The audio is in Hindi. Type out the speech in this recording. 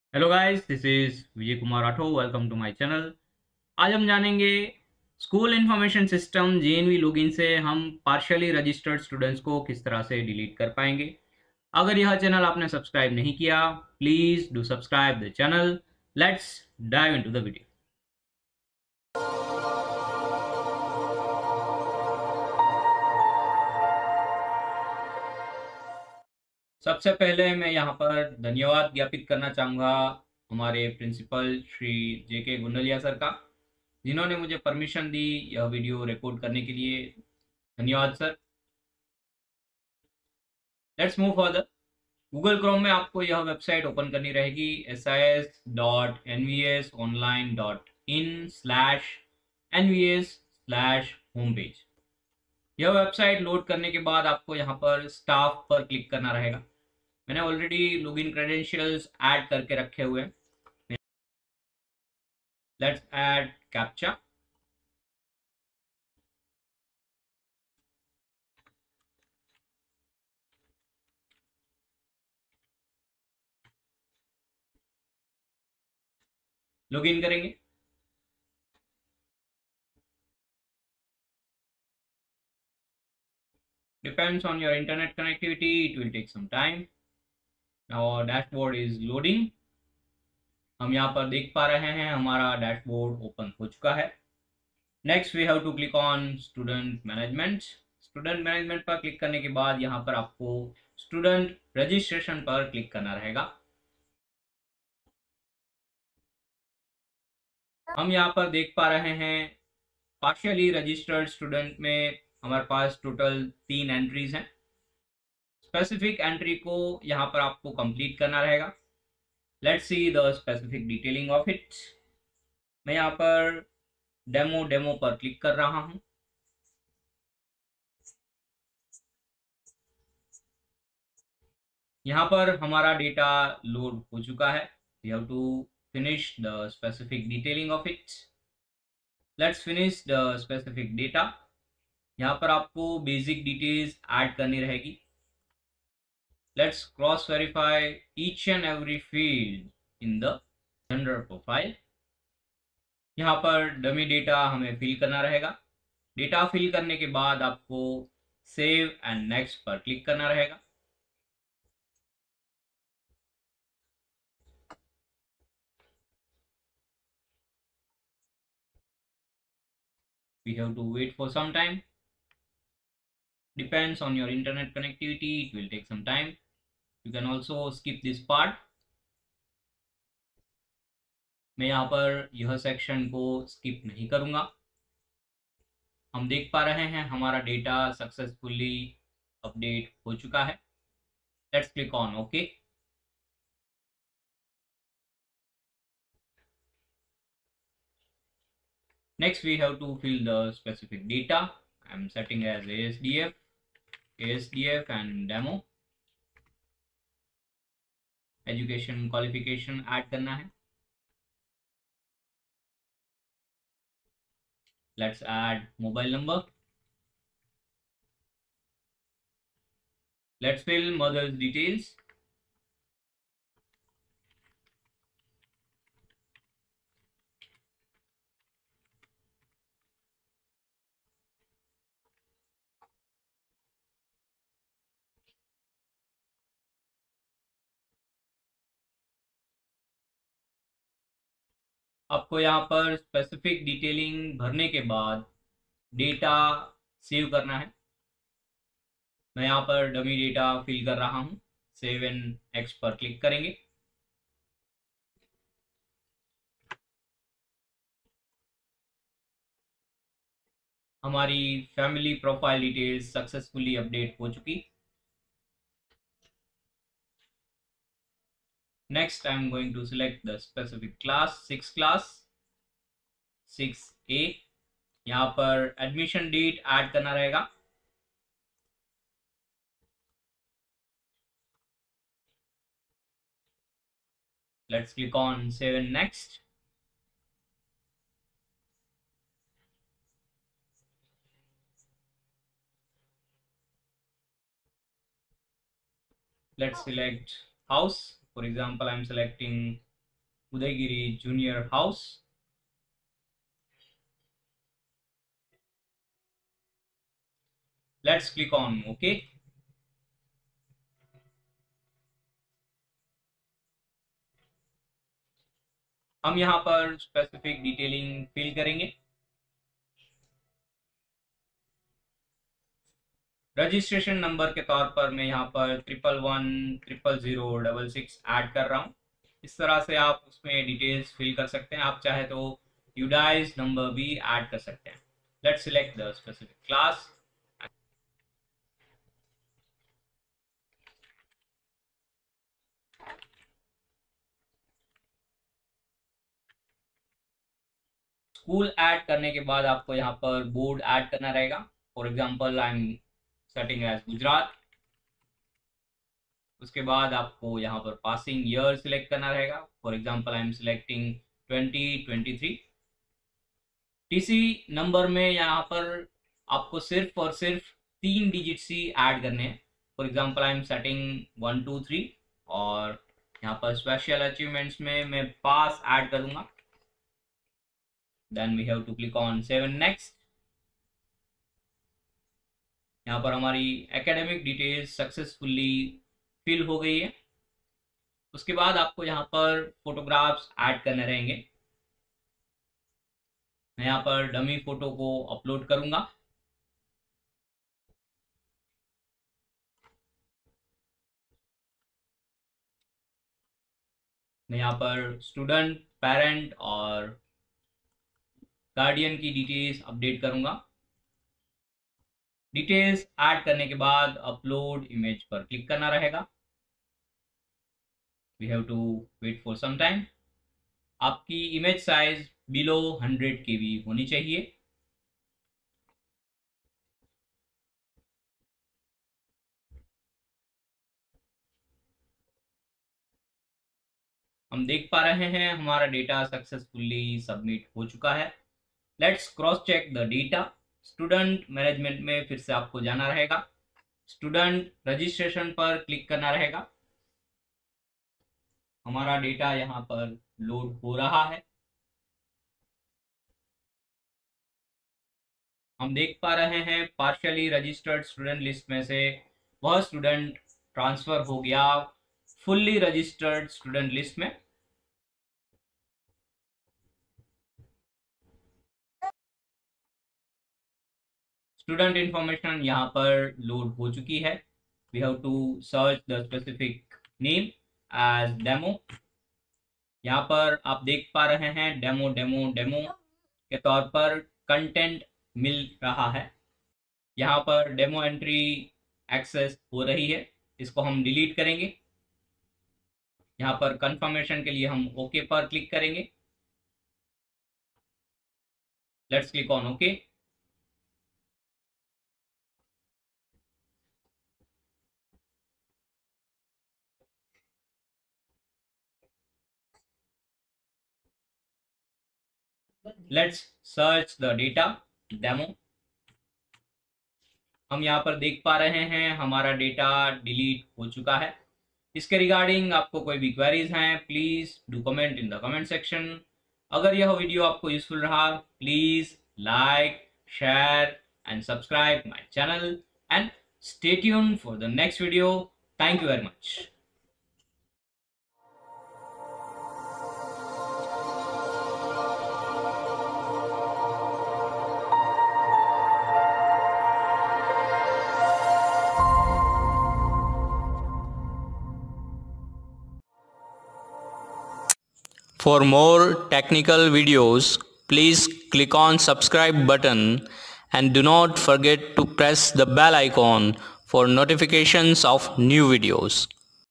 Hello guys, this is Vijay Kumar Rathore. Welcome to my channel. आज हम जानेंगे school information system JNV login से हम पार्शियली रजिस्टर्ड स्टूडेंट्स को किस तरह से डिलीट कर पाएंगे। अगर यह चैनल आपने सब्सक्राइब नहीं किया, please do subscribe the channel. Let's dive into the video. सबसे पहले मैं यहाँ पर धन्यवाद ज्ञापित करना चाहूँगा हमारे principal Shri JK Gundaliya sir का, जिन्होंने मुझे परमिशन दी यह वीडियो रिकॉर्ड करने के लिए। धन्यवाद sir. Let's move further. Google Chrome में आपको यह वेबसाइट ओपन करनी रहेगी sis.nvsonline.in/nvs/होम पेज। यह वेबसाइट लोड करने के बाद आपको यहाँ पर स्टाफ पर क्लिक करना रहेगा। मैंने ऑलरेडी लॉगिन क्रेडेंशियल्स ऐड करके रखे हुए हैं। Let's add captcha. लॉगिन करेंगे। Depends on your internet connectivity, it will take some time. Now our dashboard is loading. हम यहाँ पर देख पा रहे हैं हमारा डैशबोर्ड ओपन हो चुका है। Next we have to click on student management. Student management पर क्लिक करने के बाद यहाँ पर आपको स्टूडेंट रजिस्ट्रेशन पर क्लिक करना रहेगा। हम यहाँ पर देख पा रहे हैं पार्शियली रजिस्टर्ड स्टूडेंट में हमारे पास टोटल 3 एंट्रीज हैं। स्पेसिफिक एंट्री को यहाँ पर आपको कंप्लीट करना रहेगा। Let's see the specific detailing of it. मैं यहाँ पर डेमो पर क्लिक कर रहा हूँ। यहाँ पर हमारा डेटा लोड हो चुका है। We have to finish the specific detailing of it. Let's finish the specific data. यहाँ पर आपको बेसिक डिटेल्स ऐड करनी रहेगी। Let's cross verify each and every field in the general profile. यहाँ पर डमी डेटा हमें फिल करना रहेगा। डेटा फिल करने के बाद आपको सेव एंड नेक्स्ट पर क्लिक करना रहेगा। We have to wait for some time. Depends on your internet connectivity, it will take some time. You can also skip this part. मैं यहाँ पर यह सेक्शन को स्किप नहीं करूँगा। हम देख पा रहे हैं हमारा डेटा सक्सेसफुली अपडेट हो चुका है। Let's click on okay. Next we have to fill the specific data. I am setting as ASDF and demo. Education qualification add करना है। Let's add mobile number. Let's fill mother's details. आपको यहाँ पर स्पेसिफिक डिटेलिंग भरने के बाद डेटा सेव करना है। मैं यहाँ पर डमी डेटा फिल कर रहा हूँ। सेव एंड एक्स पर क्लिक करेंगे। हमारी family profile details successfully update हो चुकी। Next I am going to select the specific class 6A। यहाँ पर एडमिशन डेट ऐड करना रहेगा। Let's click on save and next. Let's select house. For example, I'm selecting Udaygiri junior house. Let's click on okay. हम यहाँ पर स्पेसिफिक डिटेलिंग फिल करेंगे। रजिस्ट्रेशन नंबर के तौर पर मैं यहाँ पर 11100066 ऐड कर रहा हूँ। इस तरह से आप उसमें डिटेल्स फिल कर सकते हैं। आप चाहे तो यूडाइज नंबर भी ऐड कर सकते हैं। Let's select the specific class. School add करने के बाद आपको यहाँ पर बोर्ड ऐड करना रहेगा। For example I am setting as Gujarat. उसके बाद आपको यहाँ पर पासिंग ईयर सिलेक्ट करना रहेगा। For example I am selecting 2023। TC number में यहाँ पर आपको सिर्फ और सिर्फ 3 डिजिट ही ऐड करने हैं। For example I am setting 1 2 3 और यहाँ पर स्पेशल अचीवमेंट्स में मैं पास ऐड करूंगा। Then we have to click on save and next. यहाँ पर हमारी एकेडमिक डिटेल्स सक्सेसफुली फिल हो गई है। उसके बाद आपको यहाँ पर फोटोग्राफ्स ऐड करने रहेंगे। मैं यहाँ पर डमी फोटो को अपलोड करूंगा। मैं यहाँ पर स्टूडेंट, पेरेंट और गार्डियन की डिटेल्स अपडेट करूंगा। डिटेल्स ऐड करने के बाद अपलोड इमेज पर क्लिक करना रहेगा। We have to wait for some time. आपकी इमेज साइज बिलो 100 KB होनी चाहिए। हम देख पा रहे हैं हमारा डेटा सक्सेसफुली सबमिट हो चुका है। Let's cross check the data. Student management में फिर से आपको जाना रहेगा। स्टूडेंट रजिस्ट्रेशन पर क्लिक करना रहेगा। हमारा डेटा यहाँ पर लोड हो रहा है। हम देख पा रहे हैं पार्शियली रजिस्टर्ड स्टूडेंट लिस्ट में से वह स्टूडेंट ट्रांसफर हो गया फुल्ली रजिस्टर्ड स्टूडेंट लिस्ट में। स्टूडेंट इंफॉर्मेशन यहाँ पर लोड हो चुकी है। We have to search the specific name as demo. यहाँ पर आप देख पा रहे हैं डेमो डेमो डेमो के तौर पर कंटेंट मिल रहा है। यहाँ पर डेमो एंट्री एक्सेस हो रही है। इसको हम डिलीट करेंगे। यहाँ पर कंफर्मेशन के लिए हम ओके पर क्लिक करेंगे। Let's click on okay. Let's search the data demo. हम यहाँ पर देख पा रहे हैं हमारा डेटा डिलीट हो चुका है। इसके रिगार्डिंग आपको कोई भी क्वेरीज हैं please do comment in the comment section. अगर यह वीडियो आपको यूजफुल रहा please like, share and subscribe my channel and stay tuned for the next video. Thank you very much. For more technical videos, please click on subscribe button and do not forget to press the bell icon for notifications of new videos.